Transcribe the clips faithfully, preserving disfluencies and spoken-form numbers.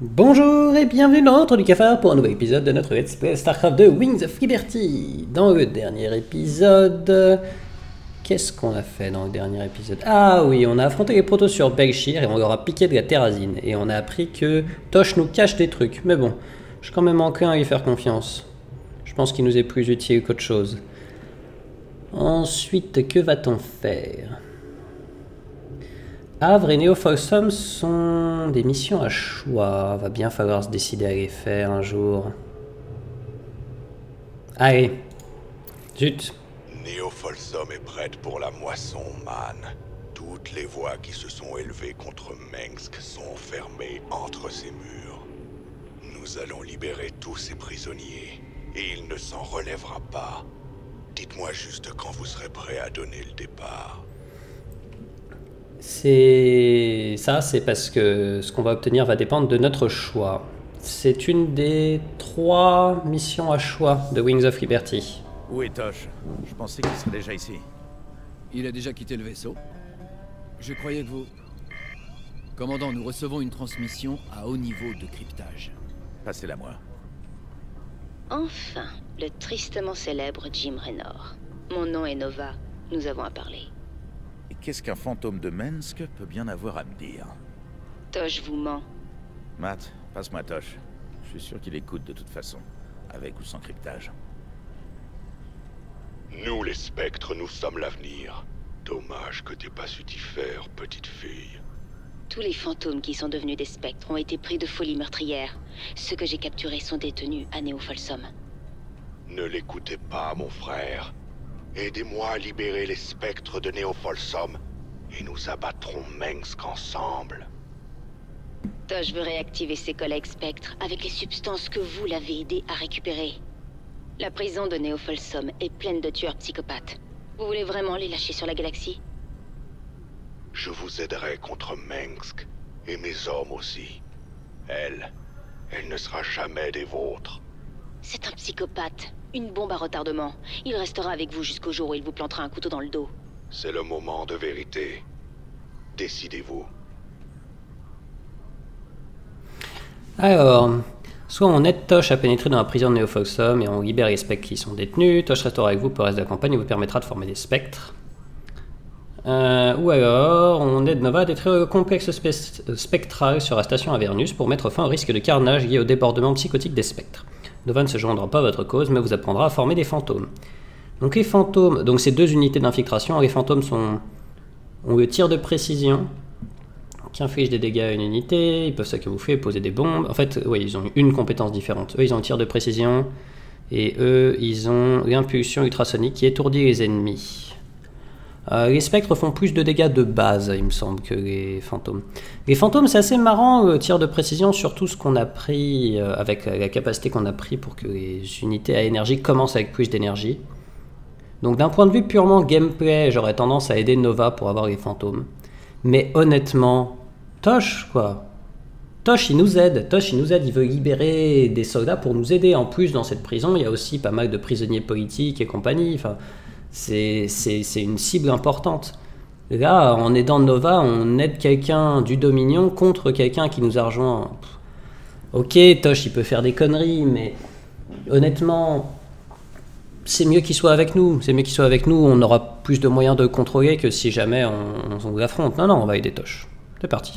Bonjour et bienvenue dans l'entre du cafard pour un nouvel épisode de notre Let's Play StarCraft deux Wings of Liberty. Dans le dernier épisode, qu'est-ce qu'on a fait dans le dernier épisode? Ah oui, on a affronté les protos sur Belchir et on leur a piqué de la terrazine. Et on a appris que Tosh nous cache des trucs. Mais bon, je suis quand même enclin à lui faire confiance. Je pense qu'il nous est plus utile qu'autre chose. Ensuite, que va-t-on faire? Havre et Néofolsom sont des missions à choix. Va bien falloir se décider à les faire un jour. Allez. Zut. Néofolsom est prête pour la moisson, man. Toutes les voix qui se sont élevées contre Mengsk sont fermées entre ces murs. Nous allons libérer tous ces prisonniers, et il ne s'en relèvera pas. Dites-moi juste quand vous serez prêt à donner le départ. C'est ça, c'est parce que ce qu'on va obtenir va dépendre de notre choix. C'est une des trois missions à choix de Wings of Liberty. Où est Tosh? Je pensais qu'il serait déjà ici. Il a déjà quitté le vaisseau. Je croyais que vous... Commandant, nous recevons une transmission à haut niveau de cryptage. Passez-la moi. Enfin, le tristement célèbre Jim Raynor. Mon nom est Nova. Nous avons à parler. Et qu'est-ce qu'un fantôme de Mengsk peut bien avoir à me dire? Tosh vous ment. Matt, passe-moi Tosh. Je suis sûr qu'il écoute de toute façon, avec ou sans cryptage. Nous, les spectres, nous sommes l'avenir. Dommage que t'aies pas su t'y faire, petite fille. Tous les fantômes qui sont devenus des spectres ont été pris de folie meurtrière. Ceux que j'ai capturés sont détenus à Néofolsom. Ne l'écoutez pas, mon frère. Aidez-moi à libérer les spectres de Néofolsom, et nous abattrons Mengsk ensemble. Tosh veut réactiver ses collègues spectres avec les substances que vous l'avez aidé à récupérer. La prison de Néofolsom est pleine de tueurs psychopathes. Vous voulez vraiment les lâcher sur la galaxie? Je vous aiderai contre Mengsk, et mes hommes aussi. Elle, elle ne sera jamais des vôtres. C'est un psychopathe, une bombe à retardement. Il restera avec vous jusqu'au jour où il vous plantera un couteau dans le dos. C'est le moment de vérité. Décidez-vous. Alors, soit on aide Tosh à pénétrer dans la prison de Néofolsom et on libère les spectres qui sont détenus. Tosh restera avec vous pour le reste de la campagne et vous permettra de former des spectres. Euh, ou alors, on aide Nova à détruire le complexe spe- spectral sur la station Avernus pour mettre fin au risque de carnage lié au débordement psychotique des spectres. Nova ne se joindra pas à votre cause, mais vous apprendra à former des fantômes. Donc les fantômes, donc ces deux unités d'infiltration, les fantômes sont, ont le tir de précision, qui inflige des dégâts à une unité, ils peuvent s'acamoufler, poser des bombes. En fait, oui, ils ont une compétence différente. Eux, ils ont le tir de précision, et eux, ils ont l'impulsion ultrasonique qui étourdit les ennemis. Euh, les spectres font plus de dégâts de base, il me semble, que les fantômes. Les fantômes, c'est assez marrant, le tir de précision, surtout ce qu'on a pris, euh, avec la capacité qu'on a pris pour que les unités à énergie commencent avec plus d'énergie. Donc d'un point de vue purement gameplay, j'aurais tendance à aider Nova pour avoir les fantômes. Mais honnêtement, Tosh, quoi. Tosh, il nous aide. Tosh, il nous aide, il veut libérer des soldats pour nous aider. En plus, dans cette prison, il y a aussi pas mal de prisonniers politiques et compagnie, enfin... C'est une cible importante. Là, en aidant Nova, on aide quelqu'un du Dominion contre quelqu'un qui nous a rejoint. Ok, Tosh, il peut faire des conneries, mais honnêtement, c'est mieux qu'il soit avec nous. C'est mieux qu'il soit avec nous, on aura plus de moyens de le contrôler que si jamais on, on l'affronte. Non, non, on va aider Tosh. C'est parti.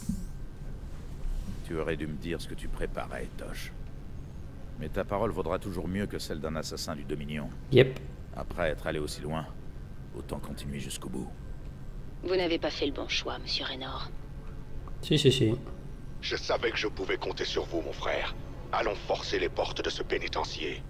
Tu aurais dû me dire ce que tu préparais, Tosh. Mais ta parole vaudra toujours mieux que celle d'un assassin du Dominion. Yep. Après être allé aussi loin, autant continuer jusqu'au bout. Vous n'avez pas fait le bon choix, monsieur Raynor. Si, si, si. Je savais que je pouvais compter sur vous, mon frère. Allons forcer les portes de ce pénitencier.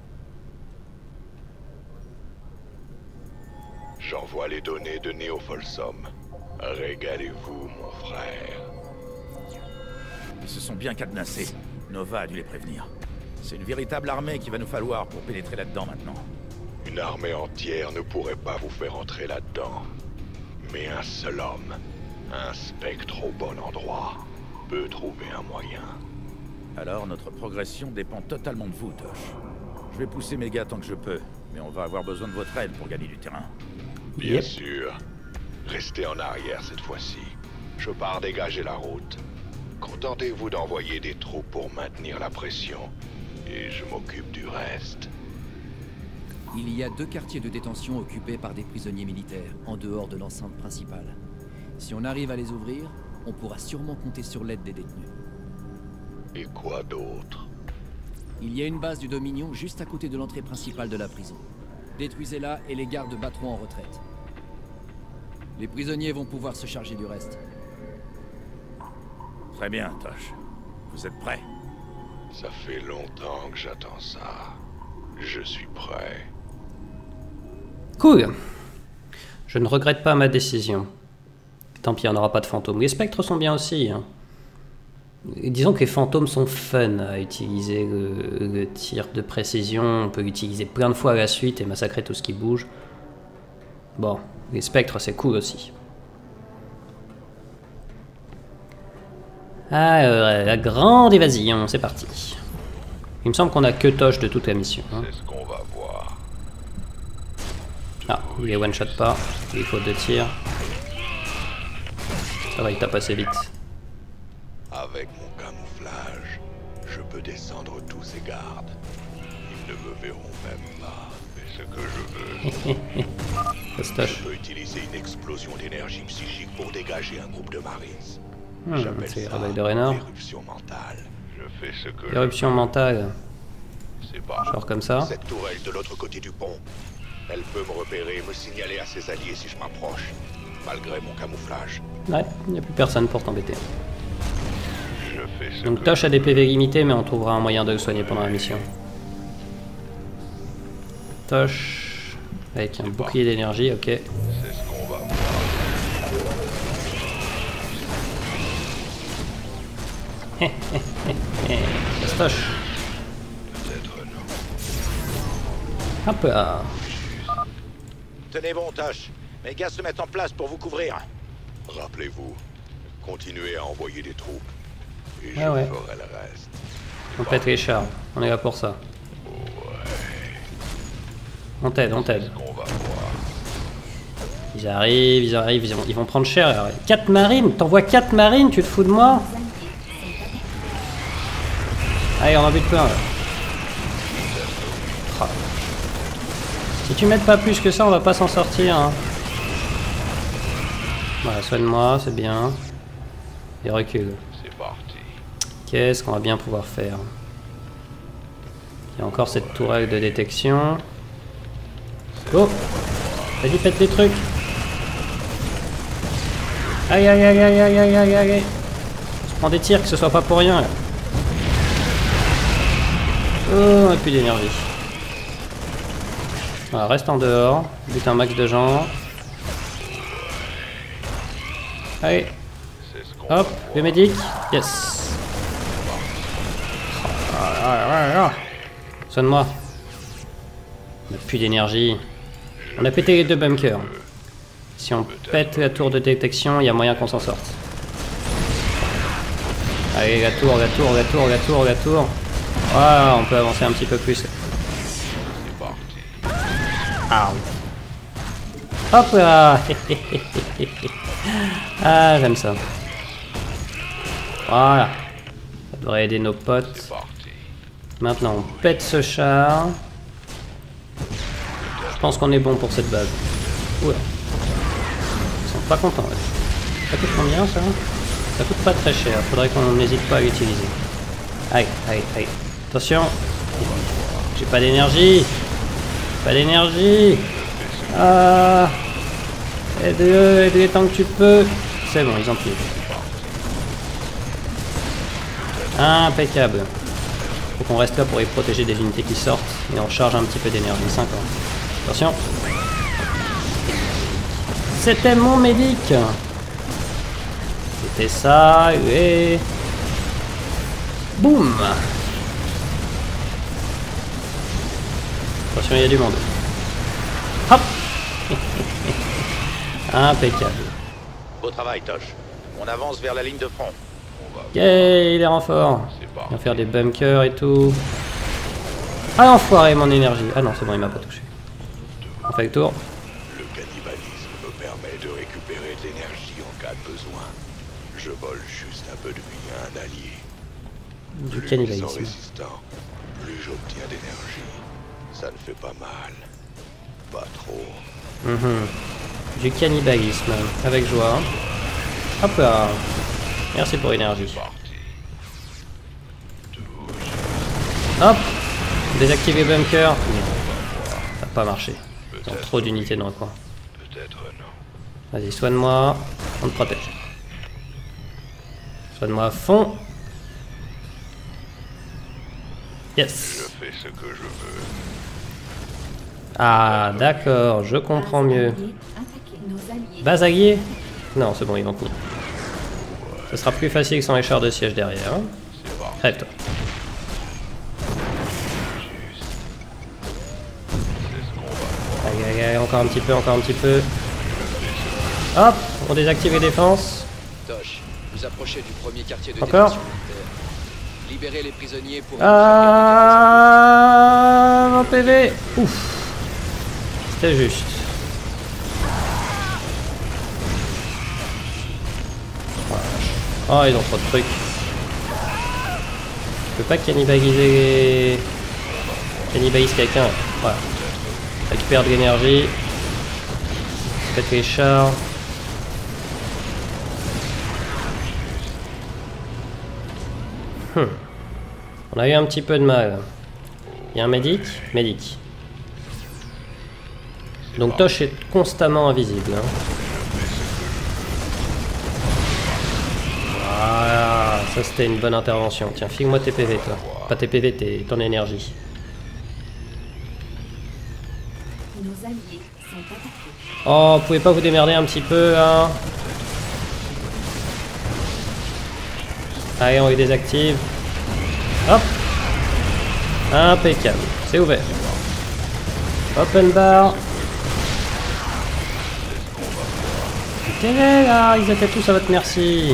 J'envoie les données de Néofolsom. Régalez-vous, mon frère. Ils se sont bien cadenassés. Nova a dû les prévenir. C'est une véritable armée qu'il va nous falloir pour pénétrer là-dedans maintenant. Une armée entière ne pourrait pas vous faire entrer là-dedans. Mais un seul homme, un spectre au bon endroit, peut trouver un moyen. Alors notre progression dépend totalement de vous, Tosh. Je vais pousser mes gars tant que je peux, mais on va avoir besoin de votre aide pour gagner du terrain. Bien Yep. sûr. Restez en arrière cette fois-ci. Je pars dégager la route. Quand Contentez-vous d'envoyer des troupes pour maintenir la pression. Et je m'occupe du reste. Il y a deux quartiers de détention occupés par des prisonniers militaires, en dehors de l'enceinte principale. Si on arrive à les ouvrir, on pourra sûrement compter sur l'aide des détenus. Et quoi d'autre? Il y a une base du Dominion juste à côté de l'entrée principale de la prison. Détruisez-la et les gardes battront en retraite. Les prisonniers vont pouvoir se charger du reste. Très bien, Tosh. Vous êtes prêts? Ça fait longtemps que j'attends ça. Je suis prêt. Cool. Je ne regrette pas ma décision. Tant pis, on n'aura pas de fantômes. Les spectres sont bien aussi. Hein. Et disons que les fantômes sont fun à utiliser. Le, le tir de précision, on peut l'utiliser plein de fois à la suite et massacrer tout ce qui bouge. Bon, les spectres c'est cool aussi. Alors, la grande évasion, c'est parti. Il me semble qu'on a que Tosh de toute la mission. Hein. C'est ce qu'on va voir. Ah, il est one shot pas. Il faut deux tirs. Ça va, il tape assez vite. Avec mon camouflage, je peux descendre tous ces gardes. Ils ne me verront même pas. Mais ce que je veux, Tosh. je peux utiliser une explosion d'énergie psychique pour dégager un groupe de Marines. Hmm, J'appelle c'est ça réveil de Raynor. l'éruption mentale. Je fais ce que Éruption mentale. C'est pas. Genre comme ça. Cette tourelle de l'autre côté du pont, elle peut me repérer et me signaler à ses alliés si je m'approche, malgré mon camouflage. Ouais, il n'y a plus personne pour t'embêter. Je fais ce Donc que Tosh a des P V limités, mais on trouvera un moyen de le soigner pendant la mission. Tosh, avec un bouclier d'énergie, ok. c'est ce qu'on va voir. Laisse Tosh. Peut-être non. Hop là. Tenez bon, Tosh. Mes gars se mettent en place pour vous couvrir. Rappelez-vous, continuez à envoyer des troupes. Et je Ouais, ouais. ferai le reste. On pète les chars, on est là pour ça. On t'aide, on t'aide. On va voir. Ils arrivent, ils arrivent, ils vont, ils vont prendre cher. quatre marines, t'envoies quatre marines, tu te fous de moi? Allez, on en bute plein là. Ah. Si tu m'aides pas plus que ça, on va pas s'en sortir. Hein. Voilà, soigne-moi, c'est bien. Et recule. C'est parti. Qu'est-ce qu'on va bien pouvoir faire? Il y a encore cette tourelle de détection. Oh! Vas-y, faites des trucs! Aïe aïe aïe aïe aïe aïe aïe aïe! On se prend des tirs, que ce soit pas pour rien là. Oh, on a plus d'énergie. Voilà, reste en dehors, bute un max de gens. Allez! C'est ce qu'on Hop, va le médic, yes. Sonne-moi. On n'a plus d'énergie. On a pété les deux bunkers. Si on pète la tour de détection, il y a moyen qu'on s'en sorte. Allez, la tour, la tour, la tour, la tour, la tour. Voilà, on peut avancer un petit peu plus. C'est parti. Ah. Hop là. Ah, j'aime ça. Voilà. Ça devrait aider nos potes. C'est parti. Maintenant, on pète ce char. Je pense qu'on est bon pour cette base. Oula. Ils sont pas contents. Ouais. Ça coûte combien ça? Ça coûte pas très cher. Faudrait qu'on n'hésite pas à l'utiliser. Aïe, aïe, aïe. Attention. J'ai pas d'énergie. Pas d'énergie. Ah. Aide-le, aide-le tant que tu peux. C'est bon, ils ont tué. Impeccable. Faut qu'on reste là pour les protéger des unités qui sortent. Et on recharge un petit peu d'énergie. cinquante. Attention. C'était mon médic. C'était ça. Et... boum. Attention, il y a du monde. Hop. Impeccable. Beau travail, Tosh. On avance vers la ligne de front. Yay, les renforts. On va faire des bunkers et tout. Ah, enfoiré, mon énergie. Ah non, c'est bon, il m'a pas touché. On fait le tour. Le cannibalisme me permet de récupérer de l'énergie en cas de besoin. Je vole juste un peu de vie à un allié. Du Plus ils cannibalisme. sont résistants, plus j'obtiens d'énergie. Ça ne fait pas mal. Pas trop. Mhm. Du cannibalisme, avec joie. Hop là. Merci pour l'énergie. Hop. Désactiver bunker. Ça n'a pas marché. Il y a trop d'unités dans le coin. Peut-être non. Vas-y, soigne-moi. On te protège. Soigne-moi à fond. Yes. Je fais ce que je veux. Ah, d'accord, je comprends mieux. Base alliée? Non, c'est bon, ils vont tenir. Ce sera plus facile sans les chars de siège derrière. Hein. Crève-toi. Allez, allez, allez, encore un petit peu, encore un petit peu. Hop, on désactive les défenses. Tosh, vous approchez du premier quartier de Encore détention militaire. Libérez les prisonniers pour... Ah, mon P V. Ouf. C'était juste. Oh, ils ont trop de trucs. Je peux pas cannibaliser... Cannibalise quelqu'un. Voilà. Récupère de l'énergie. Faites les chars. Hmm. On a eu un petit peu de mal. Il y a un médic? Médic. Donc Tosh est constamment invisible. Hein. Voilà, ça c'était une bonne intervention. Tiens, file-moi tes P V toi. Pas tes P V, tes, ton énergie. Nos alliés sont attaqués. Oh, vous pouvez pas vous démerder un petit peu, hein? Allez, on les désactive. Hop. Impeccable. C'est ouvert. Open bar. Écoutez là, ils étaient tous à votre merci.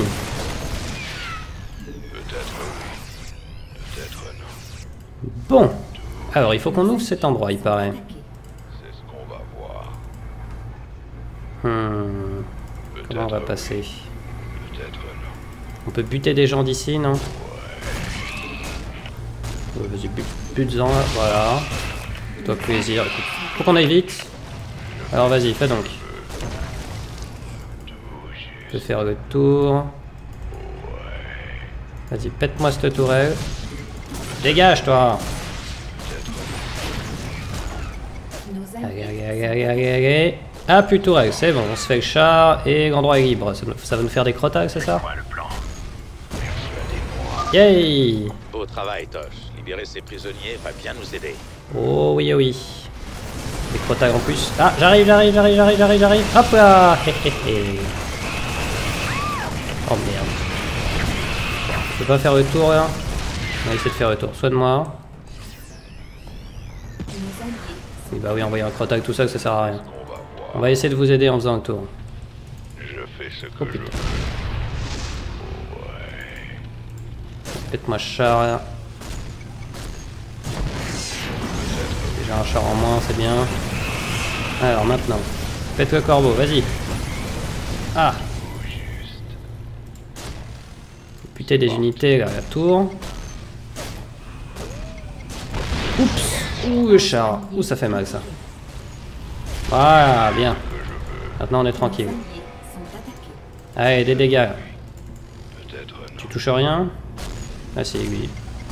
Peut-être oui. Peut-être non. Bon. Alors, il faut qu'on ouvre cet endroit, il paraît. C'est ce qu'on va voir. Hmm. Comment on va passer? Peut-être non. On peut buter des gens d'ici, non? Ouais, vas-y, bute-en là, voilà. Toi plaisir, écoute. Faut qu'on aille vite. Alors vas-y, fais donc. Je peux faire le tour. Vas-y, pète-moi cette tourelle. Dégage, toi! Allez, allez, allez, allez, allez, allez. Ah, plus de tourelle, c'est bon, on se fait le char et l'endroit est libre. Ça, ça va nous faire des crotages, c'est ça? Voilà le plan. Yay! Beau travail, Tosh. Libérer ces prisonniers va bien nous aider. Oh oui, oh oui. Des crotages en plus. Ah, j'arrive, j'arrive, j'arrive, j'arrive, j'arrive, j'arrive. Hop là! Hé, hé, hé. Oh merde. Je peux pas faire le tour là? On va essayer de faire le tour. Soigne-moi. Oui, bah oui, envoyer un crotag tout ça, ça sert à rien. On va essayer de vous aider en faisant le tour. Je fais ce que Oh je putain. veux. Faites-moi char là. Déjà un char en moins, c'est bien. Alors maintenant, faites le corbeau, vas-y. Ah! Putain des unités là, la tour. Oups! Ouh le char! Ouh ça fait mal ça. Voilà, bien. Maintenant on est tranquille. Allez, des dégâts. Peut-être non. Tu touches rien? Ah c'est lui.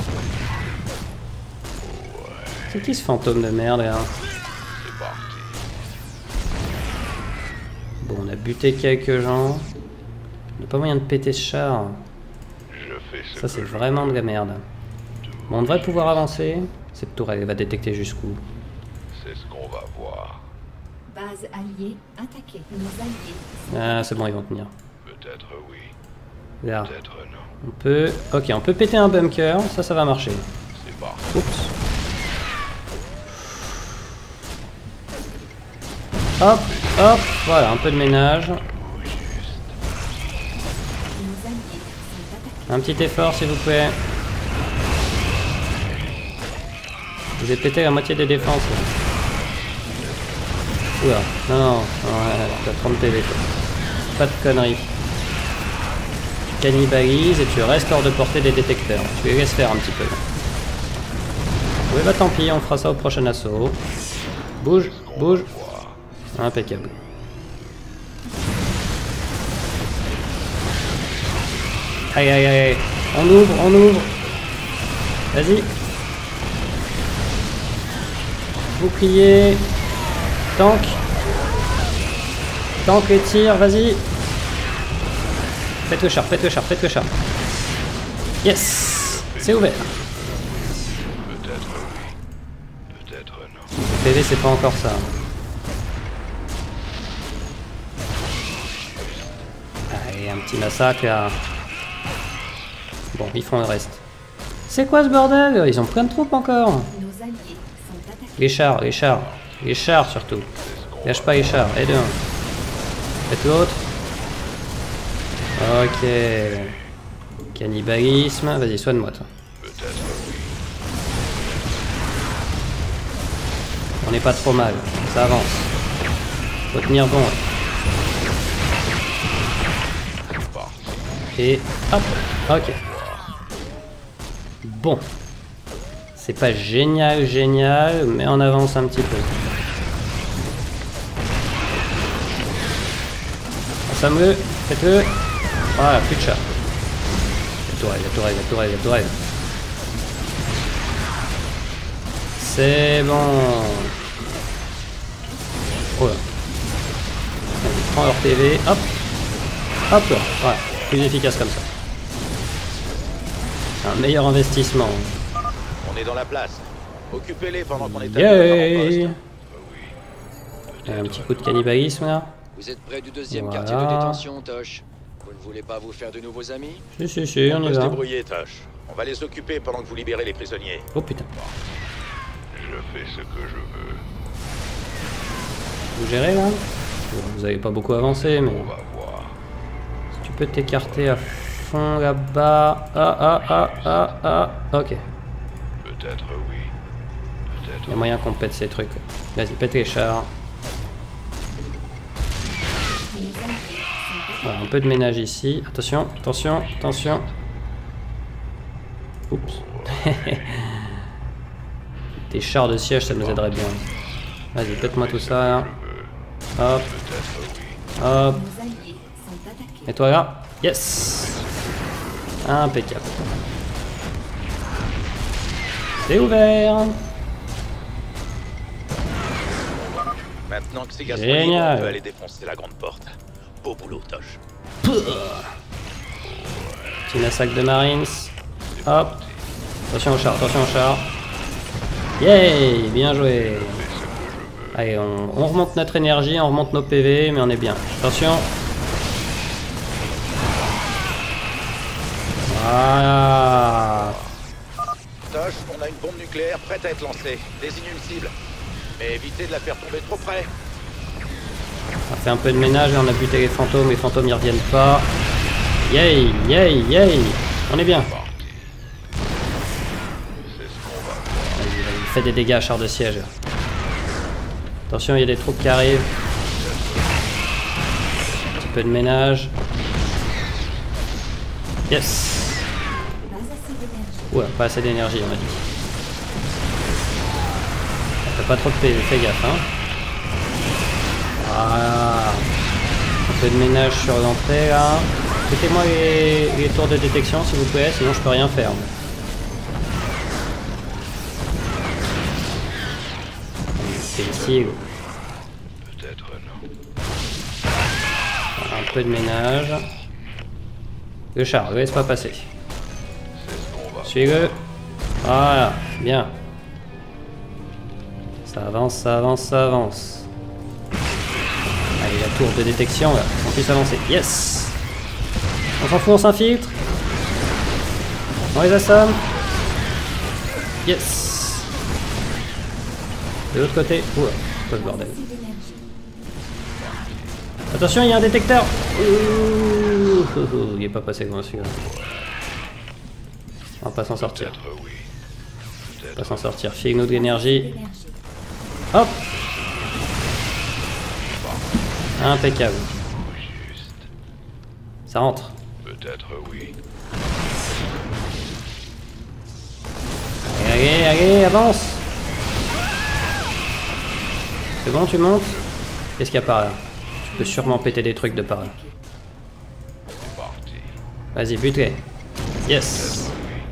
C'est qui ce fantôme de merde là? C'est parti. Bon, on a buté quelques gens. On n'a pas moyen de péter ce char. Je fais ce Ça que c'est je vraiment de la merde. Bon, on devrait pouvoir avancer. Cette tour elle va détecter jusqu'où? C'est ce qu'on va voir. Base alliée attaquée. Nos alliés. Ah c'est bon, ils vont tenir. Peut-être oui. Là, Peut-être non. on peut... Ok, on peut péter un bunker. Ça, ça va marcher. C'est parti. Oups. Hop, hop, voilà, un peu de ménage. Nos alliés sont attaqués. Un petit effort, s'il vous plaît. Vous avez pété la moitié des défenses. Là. Oula, non, non, ouais, t'as trente P V, toi. Pas de conneries. cannibalises et tu restes hors de portée des détecteurs. Tu les laisses faire un petit peu. Oui, bah tant pis, on fera ça au prochain assaut. Bouge, bouge. Impeccable. Aïe aïe aïe. On ouvre, on ouvre. Vas-y. Bouclier. Tank. Tank et tire, vas-y. Faites le char, faites le char, faites le char. Yes. C'est ouvert. Peut-être oui. Peut-être non. Le P V c'est pas encore ça. Allez, un petit massacre là. Bon, ils font le reste. C'est quoi ce bordel? Ils ont plein de troupes encore. Nos alliés sont attaqués. Les chars, les chars. Les chars surtout. Lâche pas les chars. Et deux. Faites l'autre. Ok. Cannibalisme. Vas-y, soigne-moi toi. Peut-être oui. On n'est pas trop mal. Ça avance. Faut tenir bon. Et hop. Ok. Bon. C'est pas génial, génial, mais on avance un petit peu. Ensemble-le. Faites-le. Voilà, plus de chat. La tourelle, la tourelle, la tourelle, la tourelle. C'est bon. Oh là. Allez, prends leur P V. Hop. Hop là. Voilà. Plus efficace comme ça. Un meilleur investissement. On est dans la place. Occupez-les pendant qu'on est Yay. à Un petit coup de cannibalisme là. Vous êtes près du deuxième Voilà. quartier de détention, Tosh. Vous ne voulez pas vous faire de nouveaux amis? Si, si, si, on On y peut se va. débrouiller, Tosh. On va les occuper pendant que vous libérez les prisonniers. Oh putain. Je fais ce que je veux. Vous gérez là? Bon, vous avez pas beaucoup avancé, mais On va voir. si tu peux t'écarter à fond là-bas. Ah, ah, ah, ah, ah. Ok. Peut-être oui. Peut-être Il y a moyen qu'on pète ces trucs. Vas-y, pète les chars. Voilà, un peu de ménage ici. Attention, attention, attention. Oups. Des chars de siège, ça nous aiderait bien. Vas-y, pète-moi tout ça là. Hop. Hop. Nos alliés sont attaqués. Et toi là. Yes. Impeccable. C'est ouvert. Maintenant que ces gars sont Génial. libres, on peut aller défoncer la grande porte. Beau boulot, Tosh. Petit massacre de Marines. Hop. Attention au char, attention au char. Yay, bien joué. Allez, on, on remonte notre énergie, on remonte nos P V, mais on est bien. Attention. Voilà. Tosh, on a une bombe nucléaire prête à être lancée. Désigne une cible. Mais évitez de la faire tomber trop près. On a fait un peu de ménage et on a buté les fantômes. Les fantômes ils reviennent pas. Yay, yay, yay. On est bien. Vas-y, vas-y, fais des dégâts, char de siège. Attention, il y a des troupes qui arrivent. Un petit peu de ménage. Yes. Pas assez d'énergie. Ouais, pas assez d'énergie, on a dit. Ça fait pas trop de P V, fais gaffe, hein. Voilà. Un peu de ménage sur l'entrée, là. Mettez-moi les, les tours de détection, s'il vous plaît, sinon je peux rien faire. C'est ici. Peut-être non. Un peu de ménage. Le char, le laisse pas passer. C'est ce qu'on va. Suis-le. Voilà, bien. Ça avance, ça avance, ça avance. Allez, la tour de détection, là. On puisse avancer. Yes. On s'en fout, on s'infiltre. On les assomme. Yes. De l'autre côté. Oula, quoi ce bordel. Assez d'énergie. Attention, il y a un détecteur. Ouh, ouh, ouh, il est pas passé loin celui-là. On va pas s'en sortir. Peut-être oui. On va Peut-être pas s'en sortir. File-nous de l'énergie. D'énergie. Hop. Impeccable. juste. Ça rentre. Peut-être Peut-être oui. Allez, allez, allez, avance. C'est bon, tu montes? Qu'est-ce qu'il y a par là? Tu peux sûrement péter des trucs de par là. C'est parti. Vas-y, bute-les. Yes.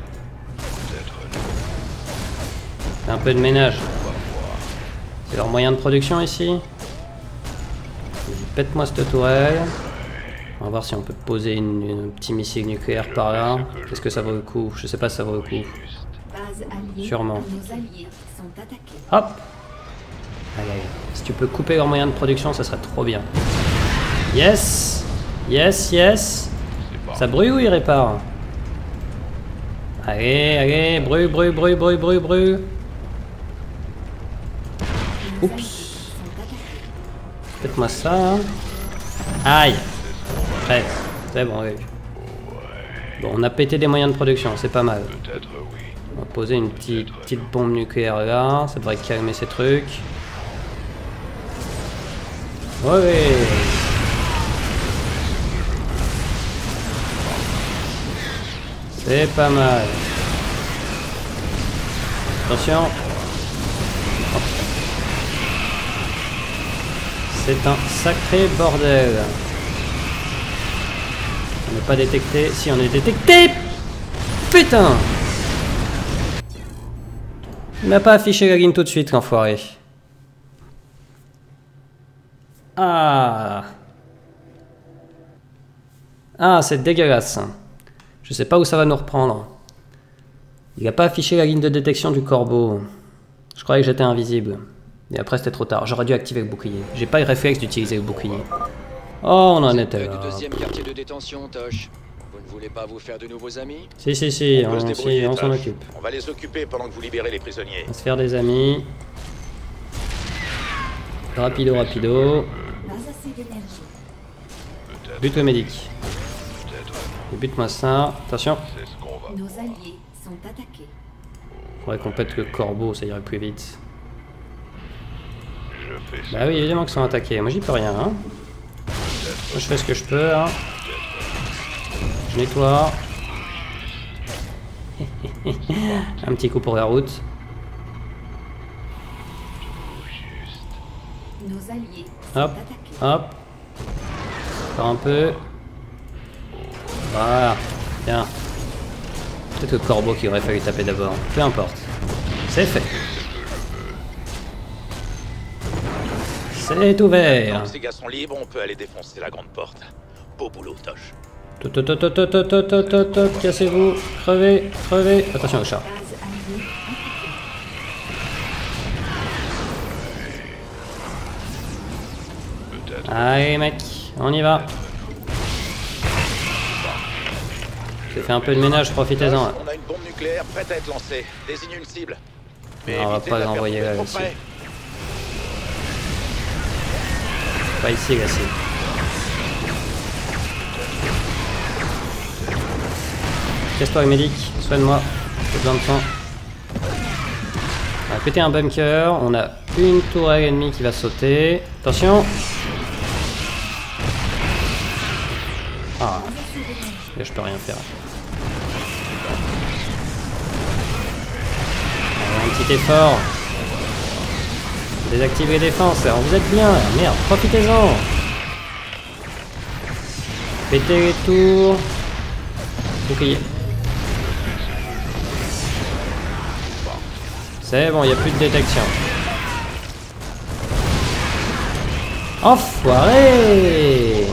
Fais un peu de ménage. C'est leur moyen de production ici. Pète-moi cette tourelle. On va voir si on peut poser une, une, un petit missile nucléaire par là. Est-ce que ça vaut le coup? Je sais pas si ça vaut le coup. Base alliée. Sûrement. Nos alliés sont attaqués. Hop. Allez, allez. Si tu peux couper leur moyen de production, ça serait trop bien. Yes. Yes, yes. Ça brûle ou il répare? Allez, allez, brûle, brûle, brûle, brûle, brûle, brûle. Oups. Faites-moi ça. Hein. Aïe. Bref, c'est bon, oui. Bon, on a pété des moyens de production, c'est pas mal. Peut-être oui. On va poser une petite, petite bombe nucléaire là, ça devrait calmer ces trucs. Ouais. C'est pas mal. Attention. Hop. C'est un sacré bordel. On n'est pas détecté. Si, on est détecté. Putain. Il m'a pas affiché la ligne tout de suite, l'enfoiré. Ah. Ah, c'est dégueulasse. Je sais pas où ça va nous reprendre. Il a pas affiché la ligne de détection du corbeau. Je croyais que j'étais invisible. Et après c'était trop tard. J'aurais dû activer le bouclier. J'ai pas eu le réflexe d'utiliser le bouclier. Oh, on en était là. Du deuxième quartier de détention, Tosh. Vous ne voulez pas vous faire de nouveaux amis? Si, si, si, On peut se on, débrouiller, si, on s'en Tosh. occupe. On va les occuper pendant que vous libérez les prisonniers. On va se faire des amis. Rapido, rapido. Pas assez d'énergie. Bute le médic. Bute-moi ça. Attention. C'est ce qu'on va. Nos alliés sont attaqués. Faudrait qu'on pète le corbeau, ça irait plus vite. Je fais ça. Bah oui, évidemment qu'ils sont attaqués. Moi j'y peux rien. Hein. Moi je fais ce que je peux. Hein. Je nettoie. Un petit coup pour la route. Nos alliés sont Hop, attaqués. hop. Encore un peu. Voilà. Bien. Peut-être le corbeau qui aurait fallu taper d'abord. Peu importe. C'est fait. C'est ouvert. Quand ces gars sont libres, on peut aller défoncer la grande porte. Beau boulot, Tosh. Top, top, top, top, top, top, top, top, top, cassez-vous. Crevez, crevez. Attention au chat. Base alliée attaquée. Allez mec, on y va. J'ai fait un peu de ménage, profitez-en. Tosh, on a une bombe nucléaire prête à être lancée. Désigne une cible. Mais Non, on va évitez pas de la faire l'envoyer tomber là, trop ici. près. Pas ici, là, si. Casse-toi, médic, soigne-moi. J'ai besoin de sang. On va péter un bunker. On a une tourelle ennemie qui va sauter. Attention. Ah. Là, je peux rien faire. Allez, un petit effort. Désactive les défenses. Alors, vous êtes bien. Merde, profitez-en. Pétez les tours. Bouclier. C'est bon, il n'y a plus de détection. Enfoiré!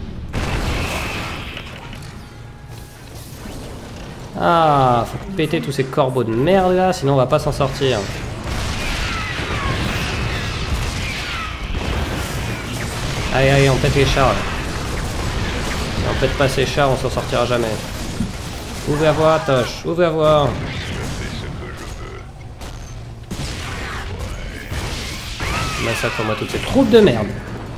Ah, faut péter tous ces corbeaux de merde là, sinon on va pas s'en sortir. Allez, allez, on pète les chars. Là. Si on pète pas ces chars, on s'en sortira jamais. Ouvre la voie, Tosh, ouvre la voie. Massacre-moi toutes ces troupes de merde.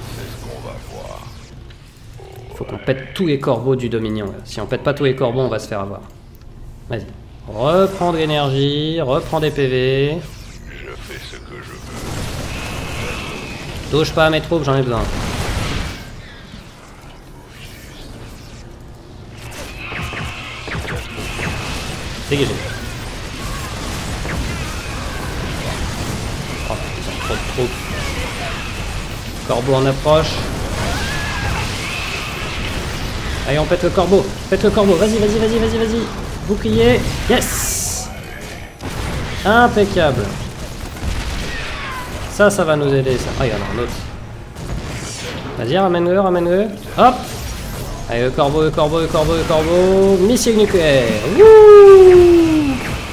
Faut qu'on pète tous les corbeaux du Dominion. Là. Si on pète pas tous les corbeaux, on va se faire avoir. Vas-y. Reprends de l'énergie, reprends des P V. Je fais ce que je veux. Touche pas à mes troupes, j'en ai besoin. Dégagez. Oh, ils ont trop de troupes. Corbeau en approche. Allez, on pète le corbeau. Pète le corbeau. Vas-y, vas-y, vas-y, vas-y, vas-y. Bouclier. Yes. Impeccable. Ça, ça va nous aider, ça. Ah, il y en a un autre. Vas-y, ramène-le, ramène-le. Hop. Allez, le corbeau, le corbeau, le corbeau, le corbeau. Missile nucléaire. Wouh.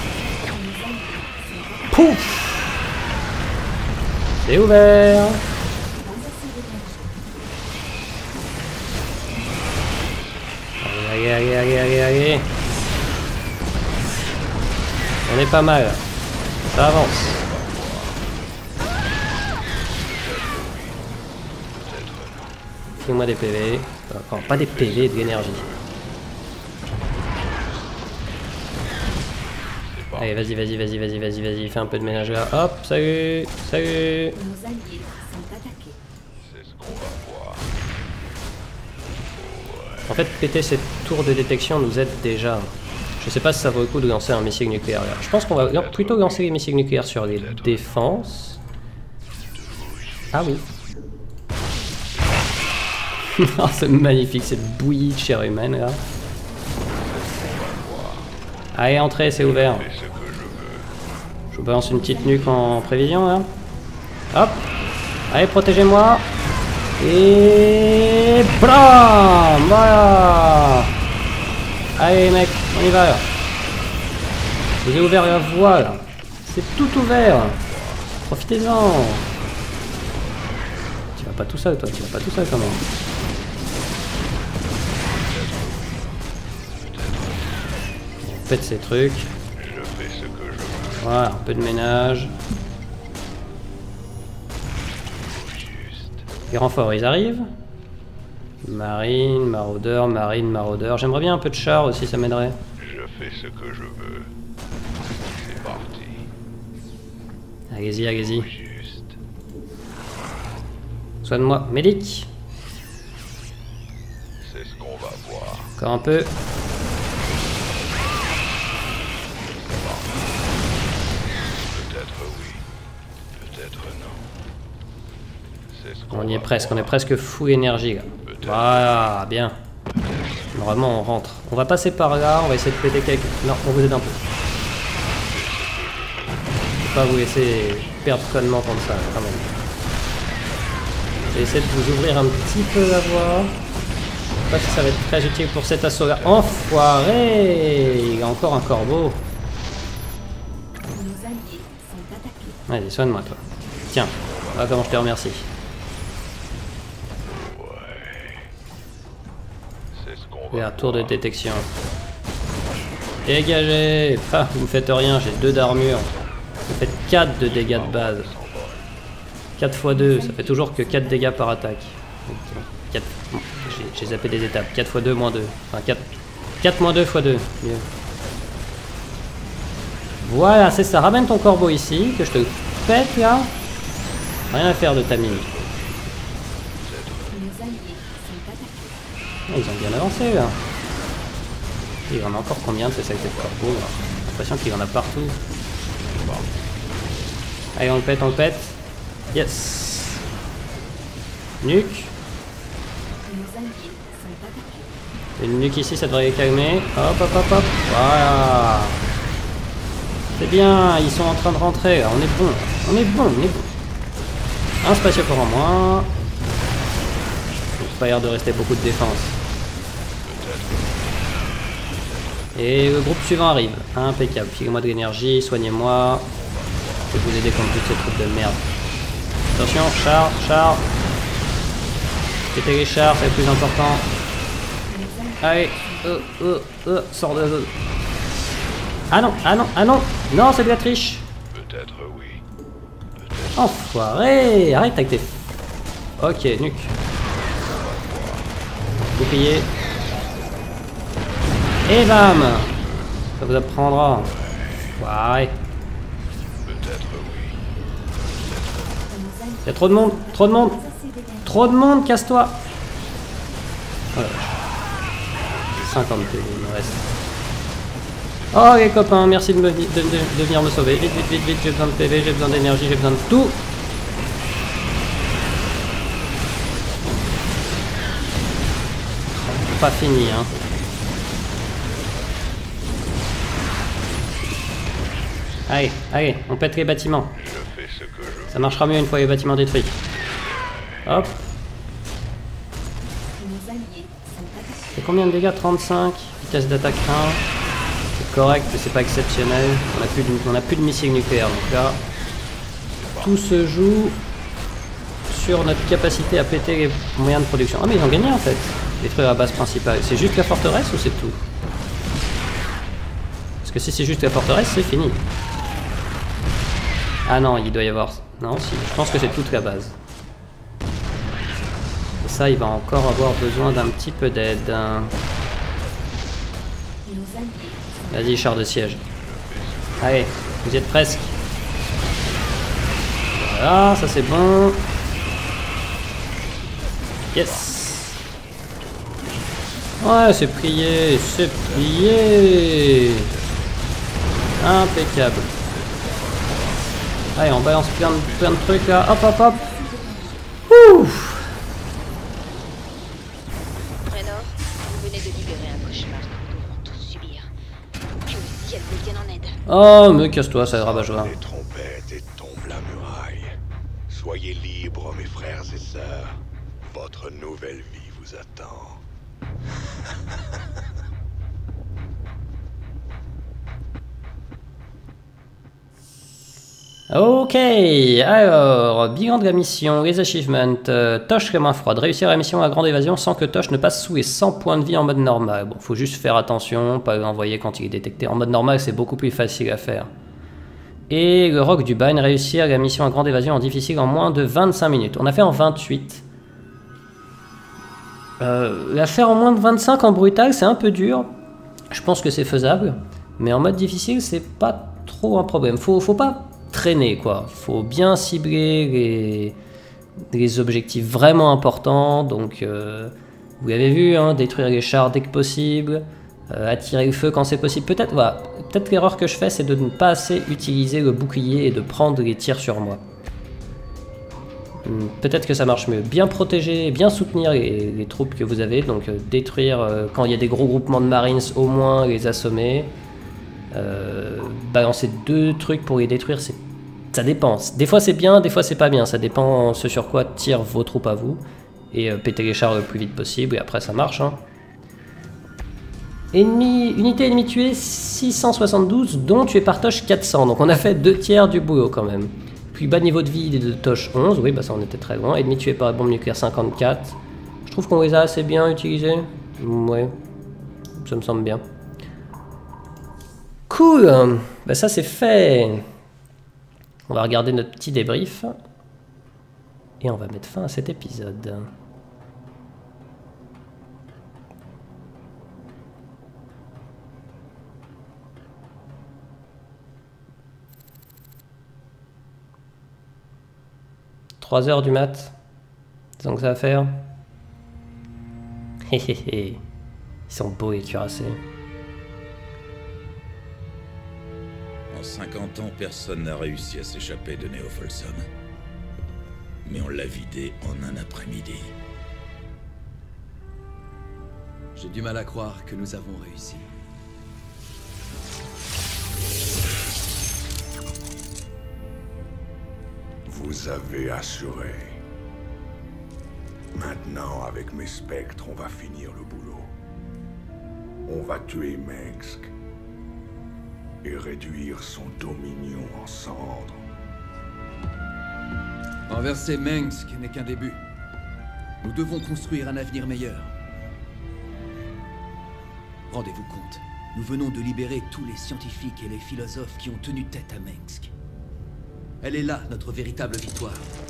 Pouf. C'est ouvert. Allez, allez, allez, allez, allez. On est pas mal. Ça avance. Fais-moi des P V. Encore pas des P V, de l'énergie. Allez, vas-y, vas-y, vas-y, vas-y, vas-y, vas-y. Fais un peu de ménage là. Hop, salut, salut. Nos alliés sont attaqués. C'est ce qu'on va voir. En fait, péter cette tour de détection nous aide déjà. Je sais pas si ça vaut le coup de lancer un missile nucléaire là. Je pense qu'on va plutôt lancer les missiles nucléaires sur les défenses. Ah oui. Oh, c'est magnifique, cette bouillie de chair humaine là. Allez, entrez, c'est ouvert. Je vous balance une petite nuque en prévision là. Hop. Allez, protégez-moi. Et blam. Voilà. Allez mec, on y va là. Je vous ai ouvert la voie là. C'est tout ouvert. Profitez-en. Tu vas pas tout seul toi, tu vas pas tout seul quand même. On pète ces trucs. Je fais ce que je veux. Voilà, un peu de ménage. Les renforts, ils arrivent. Marine, maraudeur, marine, maraudeur. J'aimerais bien un peu de char aussi, ça m'aiderait. Je fais ce que je veux. C'est parti. Allez-y, allez-y. Juste. Soigne-moi. Médic. C'est ce qu'on va voir. Encore un peu. Peut-être oui. Peut-être non. C'est ce qu'on On y est va presque, on voir. est presque full énergie là. Voilà, bien. Normalement on rentre. On va passer par là, on va essayer de péter quelques... Non, on vous aide un peu. Je vais pas vous laisser perdre connement comme ça quand même. Je vais essayer de vous ouvrir un petit peu la voie. Je sais pas si ça va être très utile pour cet assaut là. Enfoiré. Il y a encore un corbeau. Nos alliés sont attaqués. Allez, soigne-moi toi. Tiens, voilà comment je te remercie. C'est ce qu'on Et va un tour de voir. détection. Dégagez. Ah, vous faites rien, j'ai deux d'armure. Vous faites quatre de dégâts de base. quatre fois deux, ça fait toujours que quatre dégâts par attaque. quatre... bon, j'ai- j'ai zappé des étapes. quatre fois deux moins deux. Enfin, quatre... quatre moins deux fois deux. Mieux. Voilà, c'est ça. Ramène ton corbeau ici, que je te pète là. Rien à faire de ta mine. Nos alliés sont attaqués. Oh, ils ont bien avancé là. Il y en a encore combien de ces sacs de corbeaux là? J'ai l'impression qu'il y en a partout. Allez, on le pète, on le pète. Yes. Nuque. Nos alliés sont attaqués. Une nuque ici, ça devrait les calmer. Hop, hop, hop, hop. Voilà. C'est bien, ils sont en train de rentrer là. On est bon. On est bon, on est bon. Un spatioport en moins. Il n'a pas l'air de rester beaucoup de défense. Et le groupe suivant arrive. Impeccable. Filez-moi de l'énergie, soignez-moi. Je vais vous aider contre toutes ces troupes de merde. Attention, char, char. Pétez les chars, c'est le plus important. Allez, euh, euh, euh, sors de... Ah non, ah non, ah non. Non, c'est de la triche. Peut-être oui. Enfoiré. Arrête avec tes... Ok, nuque. Bouclier. Et bam. Ça vous apprendra. Ouais. Peut-être oui. Nos alliés Y'a trop de monde, trop de monde, pas assez d'énergie. trop de monde, casse-toi. Voilà. cinquante P, il me reste. Oh les copains, merci de, me, de, de, de venir me sauver. Vite, vite, vite, vite, j'ai besoin de P V, j'ai besoin d'énergie, j'ai besoin de tout. Pas fini, hein. Allez, allez, on pète les bâtiments. Ça marchera mieux une fois les bâtiments détruits. Hop. C'est combien de dégâts? trente-cinq. Vitesse d'attaque un. C'est correct, mais c'est pas exceptionnel. On a plus de, on a plus de missiles nucléaires, donc là, tout se joue sur notre capacité à péter les moyens de production. Ah mais ils ont gagné en fait. Détruire la base principale. C'est juste la forteresse ou c'est tout? Parce que si c'est juste la forteresse, c'est fini. Ah non, il doit y avoir... Non, si, je pense que c'est toute la base. Et ça, il va encore avoir besoin d'un petit peu d'aide. Vas-y, char de siège. Allez, vous y êtes presque. Voilà, ça c'est bon. Yes. Ouais, c'est plié, c'est plié. Impeccable. Allez, on balance plein de, plein de trucs là. Hop, hop, hop. Ouf. Raynor, vous venez de libérer un cauchemar que nous devrons tous subir. Que le ciel vous vienne en aide. Oh, mais casse-toi, ça rabat-joie. Les trompettes et tombe la muraille. Soyez libres, mes frères et sœurs. Votre nouvelle vie vous attend. Ok, alors, bilan de la mission, les achievements, euh, Tosh les mains froides, réussir la mission à grande évasion sans que Tosh ne passe sous les cent points de vie en mode normal. Bon, faut juste faire attention, pas l'envoyer quand il est détecté. En mode normal, c'est beaucoup plus facile à faire. Et le roc du bagne, réussir la mission à grande évasion en difficile en moins de vingt-cinq minutes. On a fait en vingt-huit. Euh, la faire en moins de vingt-cinq en brutal, c'est un peu dur. Je pense que c'est faisable. Mais en mode difficile, c'est pas trop un problème. Faut, faut pas traîner, quoi. Faut bien cibler les, les objectifs vraiment importants. Donc, euh, vous l'avez vu, hein, détruire les chars dès que possible. Euh, attirer le feu quand c'est possible. Peut-être voilà, peut-être l'erreur que je fais, c'est de ne pas assez utiliser le bouclier et de prendre les tirs sur moi. Peut-être que ça marche mieux. Bien protéger, bien soutenir les, les troupes que vous avez. Donc euh, détruire euh, quand il y a des gros groupements de Marines, au moins les assommer. Euh, balancer deux trucs pour les détruire, c'est, ça dépend. Des fois c'est bien, des fois c'est pas bien. Ça dépend ce sur quoi tirent vos troupes à vous. Et euh, péter les chars le plus vite possible. Et après ça marche. Hein. Ennemi, unité ennemie tuée six cent soixante-douze, dont tué par Tosh quatre cents. Donc on a fait deux tiers du boulot quand même. Puis bas niveau de vie de Tosh onze, oui bah ça on était très loin. Ennemi tué par bombe nucléaire cinquante-quatre. Je trouve qu'on les a assez bien utilisés. Ouais, ça me semble bien. Cool, bah ça c'est fait. On va regarder notre petit débrief. Et on va mettre fin à cet épisode. trois heures du mat. Disons que ça va faire. Hé hé hé. Ils sont beaux les cuirassés. En cinquante ans, personne n'a réussi à s'échapper de Neo Folsom. Mais on l'a vidé en un après-midi. J'ai du mal à croire que nous avons réussi. Vous avez assuré. Maintenant, avec mes spectres, on va finir le boulot. On va tuer Mengsk et réduire son dominion en cendres. Renverser Mengsk n'est qu'un début. Nous devons construire un avenir meilleur. Rendez-vous compte, nous venons de libérer tous les scientifiques et les philosophes qui ont tenu tête à Mengsk. Elle est là, notre véritable victoire.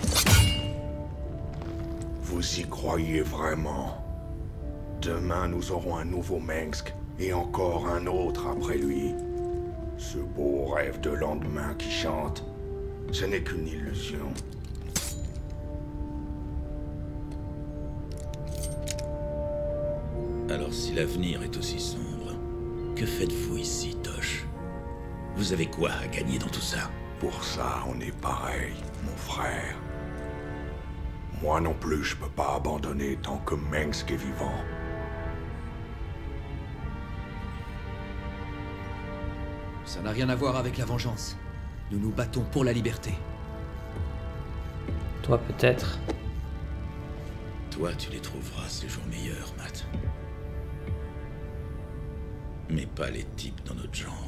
Vous y croyez vraiment? Demain, nous aurons un nouveau Mengsk, et encore un autre après lui. Ce beau rêve de lendemain qui chante, ce n'est qu'une illusion. Alors si l'avenir est aussi sombre, que faites-vous ici, Tosh? Vous avez quoi à gagner dans tout ça? Pour ça, on est pareil, mon frère. Moi non plus, je peux pas abandonner tant que Mengsk est vivant. Ça n'a rien à voir avec la vengeance. Nous nous battons pour la liberté. Toi peut-être. Toi, tu les trouveras ces jours meilleurs, Matt. Mais pas les types dans notre genre.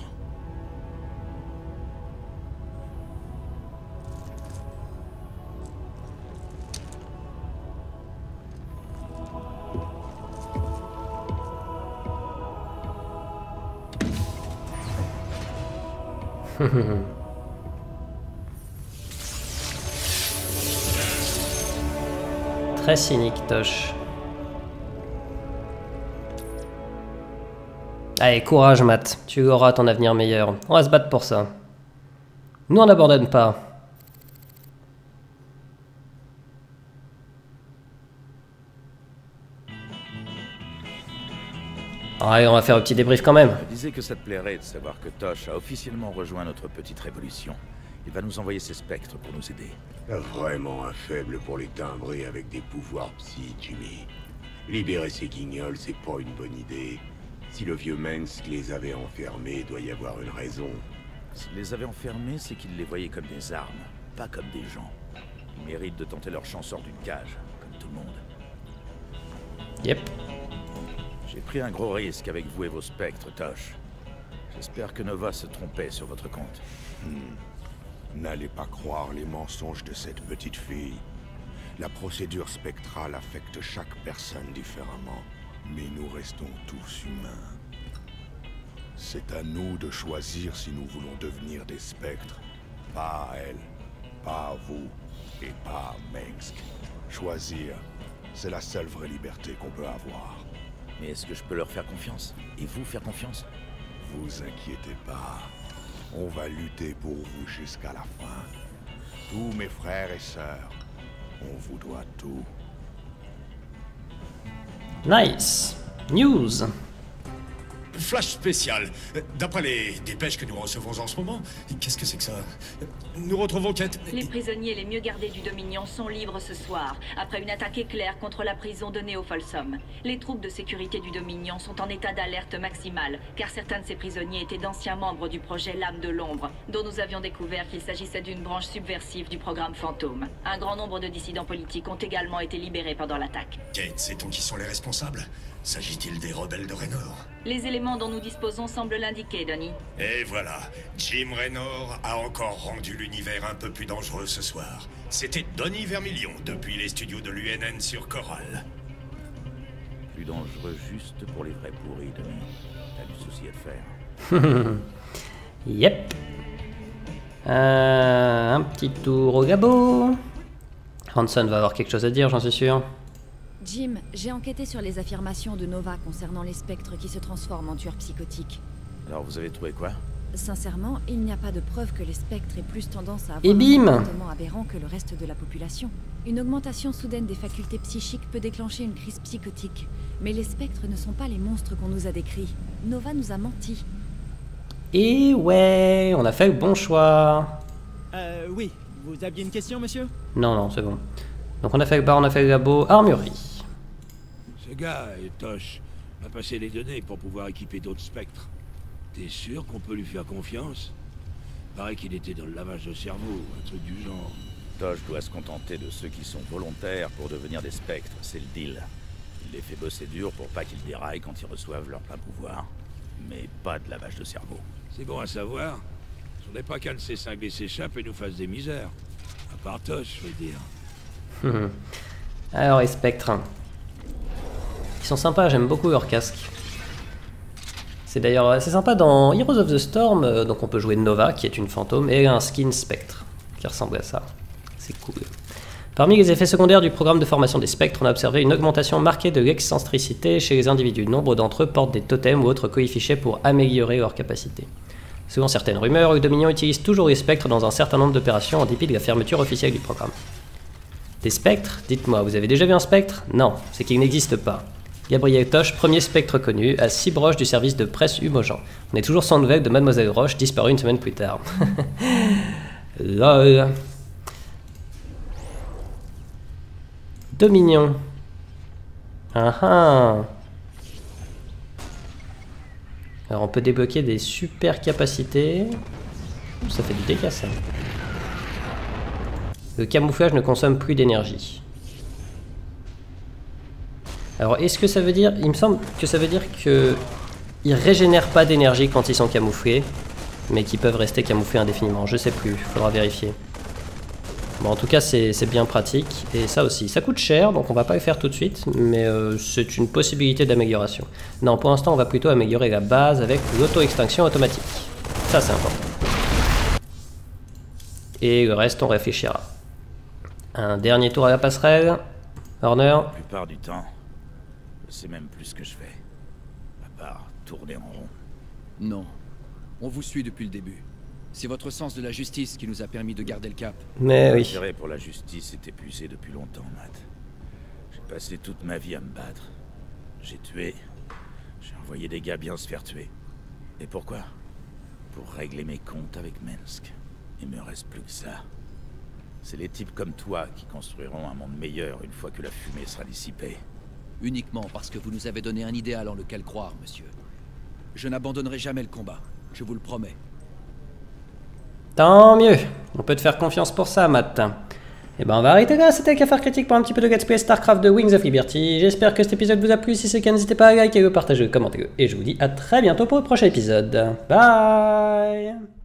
Très cynique, Tosh. Allez, courage, Matt. Tu auras ton avenir meilleur. On va se battre pour ça. Nous, on n'abandonne pas. Allez, on va faire un petit débrief quand même. Je disais que ça te plairait de savoir que Tosh a officiellement rejoint notre petite révolution. Il va nous envoyer ses spectres pour nous aider. T'as vraiment un faible pour les timbrer avec des pouvoirs psy, Jimmy. Libérer ces guignols, c'est pas une bonne idée. Si le vieux Mengsk les avait enfermés, doit y avoir une raison. S'il les avait enfermés, c'est qu'il les voyait comme des armes, pas comme des gens. Ils méritent de tenter leur chance hors d'une cage, comme tout le monde. Yep. J'ai pris un gros risque avec vous et vos spectres, Tosh. J'espère que Nova se trompait sur votre compte. Hmm. N'allez pas croire les mensonges de cette petite fille. La procédure spectrale affecte chaque personne différemment, mais nous restons tous humains. C'est à nous de choisir si nous voulons devenir des spectres. Pas à elle, pas à vous, et pas à Mengsk. Choisir, c'est la seule vraie liberté qu'on peut avoir. Mais est-ce que je peux leur faire confiance? Et vous faire confiance? Vous inquiétez pas. On va lutter pour vous jusqu'à la fin. Tous mes frères et sœurs, on vous doit tout. Nice. News. Flash spécial. D'après les dépêches que nous recevons en ce moment, qu'est-ce que c'est que ça? Nous retrouvons Kate. Les prisonniers les mieux gardés du Dominion sont libres ce soir, après une attaque éclair contre la prison de Neo Folsom. Les troupes de sécurité du Dominion sont en état d'alerte maximale, car certains de ces prisonniers étaient d'anciens membres du projet L'Âme de l'Ombre, dont nous avions découvert qu'il s'agissait d'une branche subversive du programme Fantôme. Un grand nombre de dissidents politiques ont également été libérés pendant l'attaque. Kate, sait-on qui sont les responsables? S'agit-il des rebelles de Raynor? Les éléments dont nous disposons semblent l'indiquer, Donnie. Et voilà, Jim Raynor a encore rendu l'univers un peu plus dangereux ce soir. C'était Donnie Vermillion, depuis les studios de l'U N N sur Coral. Plus dangereux juste pour les vrais pourris, Donnie. T'as du souci à te faire. Yep. Euh, un petit tour au gabot. Hanson va avoir quelque chose à dire, j'en suis sûr. Jim, j'ai enquêté sur les affirmations de Nova concernant les spectres qui se transforment en tueurs psychotiques. Alors vous avez trouvé quoi? Sincèrement, il n'y a pas de preuve que les spectres aient plus tendance à avoir Et bim! un comportement aberrant que le reste de la population. Une augmentation soudaine des facultés psychiques peut déclencher une crise psychotique. Mais les spectres ne sont pas les monstres qu'on nous a décrits. Nova nous a menti. Et ouais, on a fait le bon choix. Euh, oui. Vous aviez une question, monsieur? Non, non, c'est bon. Donc on a fait le bar, on a fait le labo, armurerie. Ce gars, Tosh, a passé les données pour pouvoir équiper d'autres spectres. T'es sûr qu'on peut lui faire confiance? Paraît qu'il était dans le lavage de cerveau, un truc du genre. Tosh doit se contenter de ceux qui sont volontaires pour devenir des spectres, c'est le deal. Il les fait bosser dur pour pas qu'ils déraillent quand ils reçoivent leur plein pouvoir. Mais pas de lavage de cerveau. C'est bon à savoir. Faudrait pas qu'un de ces cinglés s'échappe et nous fasse des misères. À part Tosh, je veux dire. Alors les spectres. Ils sont sympas, j'aime beaucoup leur casque. C'est d'ailleurs assez sympa dans Heroes of the Storm, euh, donc on peut jouer Nova qui est une fantôme et un skin spectre qui ressemble à ça. C'est cool. Parmi les effets secondaires du programme de formation des spectres, on a observé une augmentation marquée de l'excentricité chez les individus. Nombre d'entre eux portent des totems ou autres coefficients pour améliorer leurs capacités. Selon certaines rumeurs, le Dominion utilise toujours les spectres dans un certain nombre d'opérations en dépit de la fermeture officielle du programme. Des spectres? Dites-moi, vous avez déjà vu un spectre? Non, c'est qu'il n'existe pas. Gabriel Toche, premier spectre connu, à six broches du service de presse Humogen. On est toujours sans nouvelles de Mademoiselle Roche, disparue une semaine plus tard. Lol. Dominion. Ah ah. Alors on peut débloquer des super capacités. Ça fait du dégât ça. Le camouflage ne consomme plus d'énergie. Alors est-ce que ça veut dire... Il me semble que ça veut dire que ils régénèrent pas d'énergie quand ils sont camouflés, mais qu'ils peuvent rester camouflés indéfiniment. Je sais plus, faudra vérifier. Bon, en tout cas c'est bien pratique. Et ça aussi, ça coûte cher, donc on va pas le faire tout de suite, mais euh, c'est une possibilité d'amélioration. Non, pour l'instant on va plutôt améliorer la base avec l'auto-extinction automatique. Ça c'est important. Et le reste on réfléchira. Un dernier tour à la passerelle. Horner. La plupart du temps, je sais même plus ce que je fais. À part tourner en rond. Non. On vous suit depuis le début. C'est votre sens de la justice qui nous a permis de garder le cap. Mais oui. L'intérêt pour la justice est épuisé depuis longtemps, Matt. J'ai passé toute ma vie à me battre. J'ai tué. J'ai envoyé des gars bien se faire tuer. Et pourquoi? Pour régler mes comptes avec Mengsk. Il me reste plus que ça. C'est les types comme toi qui construiront un monde meilleur une fois que la fumée sera dissipée. Uniquement parce que vous nous avez donné un idéal en lequel croire, monsieur. Je n'abandonnerai jamais le combat, je vous le promets. Tant mieux. On peut te faire confiance pour ça, Matt. Et ben on va arrêter là, c'était Cafard Critique pour un petit peu de Let's Play StarCraft de Wings of Liberty. J'espère que cet épisode vous a plu, si c'est le cas n'hésitez pas à liker, le partager, le commenter. Et je vous dis à très bientôt pour le prochain épisode. Bye.